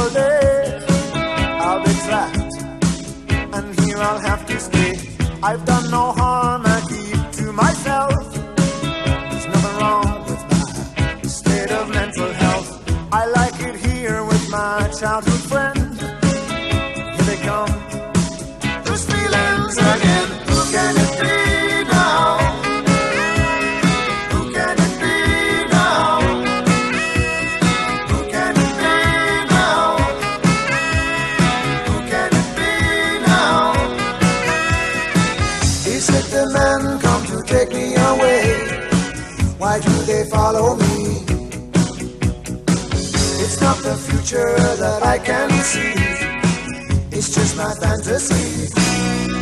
all day. I'll be trapped, and here I'll have to stay. I've done no harm, I keep to myself. There's nothing wrong with my state of mental health. I like it here with my childhood friend. Here they come, those feelings again. Who can it be now? Who can it be now? Who can it be now? Who can it be now? Is it the men come to take me away? Why do they follow me? It's not the future that I can see. It's just my fantasy.